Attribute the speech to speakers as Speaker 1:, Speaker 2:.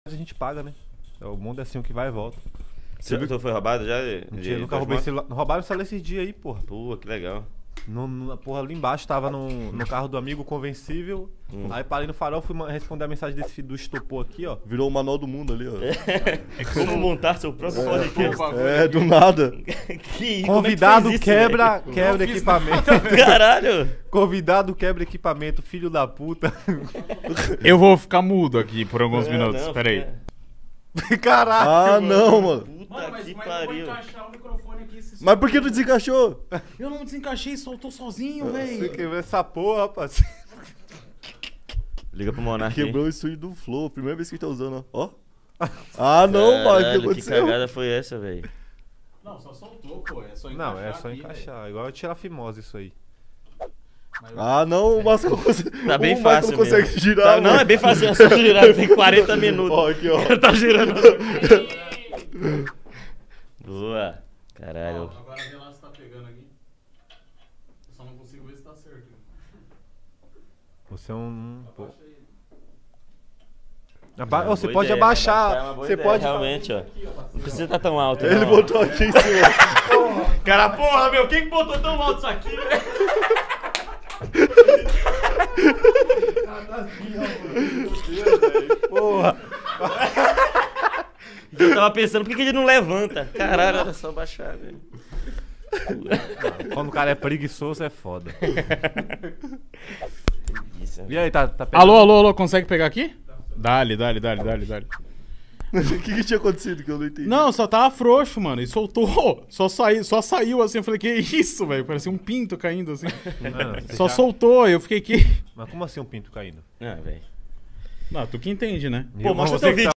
Speaker 1: a gente paga, né? O mundo é assim, o que vai e volta.
Speaker 2: Você viu que foi roubado já?
Speaker 1: Nunca roubei celular. Roubaram o celular esses dias aí, porra.
Speaker 2: Pô, que legal.
Speaker 1: Porra, ali embaixo tava no carro do amigo convencível. Aí parei no farol, fui responder a mensagem desse filho do estopor aqui, ó.
Speaker 3: Virou o manual do mundo ali, ó.
Speaker 2: Como montar seu próprio podcast.
Speaker 3: Do nada.
Speaker 1: Convidado quebra equipamento.
Speaker 2: Caralho!
Speaker 1: Convidado quebra equipamento, filho da puta.
Speaker 4: Eu vou ficar mudo aqui por alguns minutos, peraí.
Speaker 1: Caralho.
Speaker 3: Ah, não, mano.
Speaker 2: Puta
Speaker 5: Mas
Speaker 2: que
Speaker 5: como é que eu vou
Speaker 2: pariu.
Speaker 5: encaixar o microfone aqui?
Speaker 3: Mas por que tu desencaixou?
Speaker 4: Eu não desencaixei, soltou sozinho,
Speaker 1: Você
Speaker 4: velho.
Speaker 1: quebrou essa porra, rapaz.
Speaker 2: Liga pro Monark.
Speaker 3: Quebrou o estúdio do Flow. Primeira vez que a gente tá usando, ó. Ah, não, mano. O que
Speaker 2: Caralho, que
Speaker 3: aconteceu?
Speaker 2: cagada foi essa, velho?
Speaker 5: Não, só soltou, pô. É só encaixar.
Speaker 1: Não, é só
Speaker 5: aqui,
Speaker 1: encaixar. Igual tirar a fimose isso aí.
Speaker 3: Ah, não, o Márcio não consegue.
Speaker 2: Tá bem
Speaker 3: o
Speaker 2: fácil
Speaker 3: não consegue
Speaker 2: mesmo.
Speaker 3: girar,
Speaker 2: Tá, não,
Speaker 3: mano.
Speaker 2: é bem fácil, é só girar, tem 40 minutos.
Speaker 3: Ó, aqui, ó.
Speaker 2: Tá girando. Boa. Caralho.
Speaker 5: Ó, agora vê lá se tá pegando aqui. Eu só não consigo ver se tá certo.
Speaker 1: Você é um... pô.
Speaker 2: Boa
Speaker 1: Você pode
Speaker 2: ideia,
Speaker 1: abaixar.
Speaker 2: né? É uma boa
Speaker 1: Você
Speaker 2: ideia,
Speaker 1: pode.
Speaker 2: realmente, ó. Não precisa estar tão alto.
Speaker 3: Ele
Speaker 2: não.
Speaker 3: botou aqui em cima.
Speaker 2: Cara, porra, meu, quem botou tão alto isso aqui, velho?
Speaker 1: Porra.
Speaker 2: Eu tava pensando, por que ele não levanta? Caralho, era só baixar, velho.
Speaker 1: Quando o cara é preguiçoso, é foda.
Speaker 2: Isso,
Speaker 1: E aí, tá pegando?
Speaker 4: Alô, consegue pegar aqui? Dale.
Speaker 3: O que tinha acontecido que eu não entendi?
Speaker 4: Não, só tava frouxo, mano, e soltou. Só saiu assim, eu falei, que isso, velho? Parecia um pinto caindo assim.
Speaker 1: Não, você
Speaker 4: Só
Speaker 1: já-
Speaker 4: soltou, eu fiquei que...
Speaker 1: Mas como assim um pinto caindo?
Speaker 2: Ah, velho.
Speaker 4: Não, tu que entende, né?
Speaker 2: Pô, mostra teu vídeo.